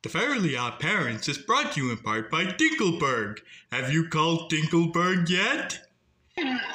The Fairly Odd Parents is brought to you in part by Dinkleberg. Have you called Dinkleberg yet?